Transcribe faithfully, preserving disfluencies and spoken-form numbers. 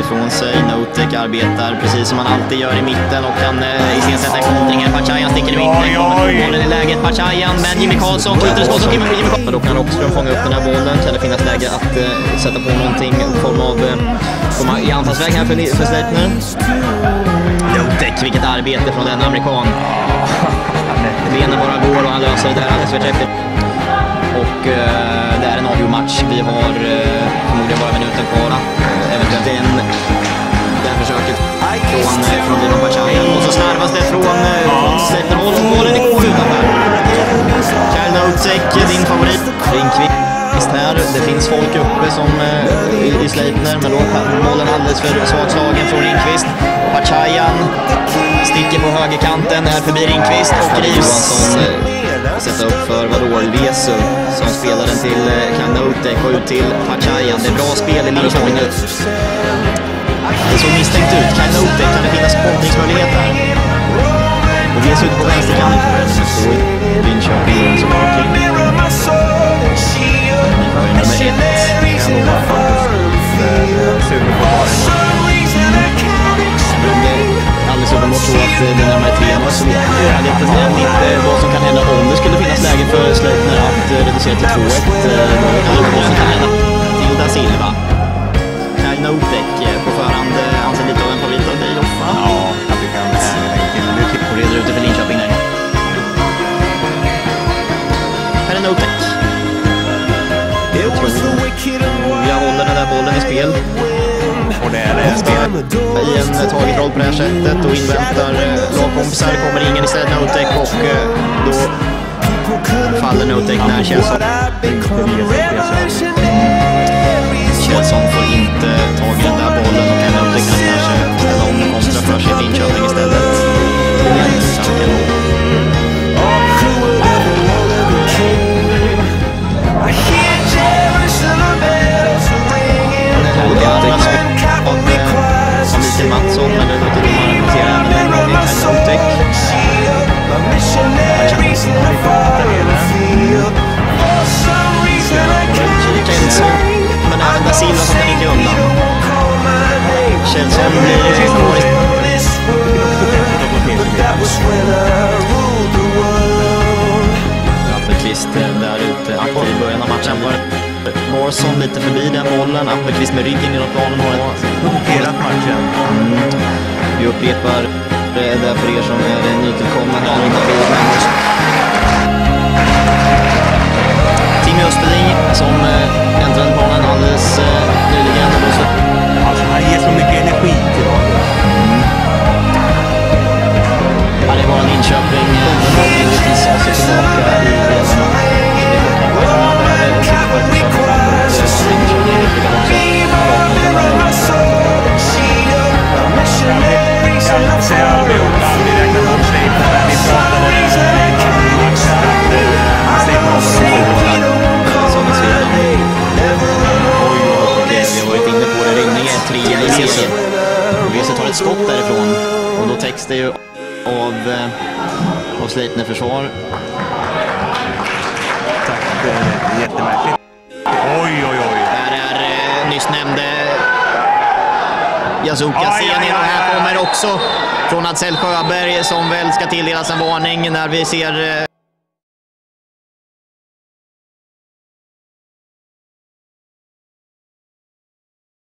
ifrån sig. Knotek arbetar precis som han alltid gör i mitten och kan eh, iscensätta kontringen. Pachayan sticker i mitten, bollen i läget. Pachayan, men Jimmy Karlsson skjuter skott och Jimmy Karlsson. Men då kan Rockström fånga upp den här bollen. Kan det finnas läge att eh, sätta på någonting i form av eh, i anfallsväg här för, för Sleipner. Knotek, vilket arbete från den amerikan. Benen bara går och han löser det där alldeles för träffigt. Och eh, det är en avgjord match. Vi har eh, förmodligen bara minuten kvar. Eh, eventuellt den, den försöket från, eh, från Dino Pachayan. Och så slarvas det från eh, Sleipner håll och bollen är god utanför. Knotek, din favorit. Linköping här. Det finns folk uppe som eh, i, i Sleipner, men då bollen alldeles för svagt slagen från Ringqvist. Pachayan sticker på högerkanten, är förbi Ringqvist och Johansson eh, sätta upp för vadå, Vesu som spelar den till eh, Knotek och ut till Pachayan. Det är bra spel i Linköping nu. Det såg misstänkt ut. Knotek, kan det finnas kontringsmöjlighet här? Och Vesu ut på vänsterkanten. Så Linköping som har kring. Nummer ett. Jag lovar faktiskt sugen på att alldeles uppenbart så att det närmare tre år så är lite lite vad som kan hända om det skulle finnas läge för Sleipner att reducera till två ett. Eller vad som kan hända till Da Silva. Knotek på förhand anser lite av en favorit av dig, Loffa. Ja, jag tycker han är enkelt. Och reder ute för Linköping där. Här är Knotek. Jag håller den där bollen i spel. Och det är det spelet. I en taget roll på det här sättet och inväntar lagkompisar. Kommer ingen istället Knotek och då faller Knotek när Kjellson. Kjellson får inte tag i den där bollen och kan Knotek kanske ställa om och kontra för sig Linköping istället. Mattsson, men det låter domaren notera även en gång i Knotek. Kjellson, men även Da Silva som kan inte undan. Kjellson blir i sista året. Appelqvist där ute aktiv i början av matchen. Marsson lite förbi den bollen. Appelqvist med ryggen genom planen har blockerat matchen. Mm. Vi upprepar det där för er som är nytillkomna här under bilden. Timmy Österling som äntrade banan alldeles nyligen. Alltså han ger så mycket energi till honom. Mm. Ja, det var en Linköping. Det visar sig tillbaka i Vesu tar ett skott därifrån och då täcks det ju av, av Sleipner försvar. Tack, det är jättemärkligt. Oj, oj, oj. Här är eh, nyss nämnde Yazuka Senior och här kommer också från Adsel Sjöberg som väl ska tilldelas en varning när vi ser... Eh,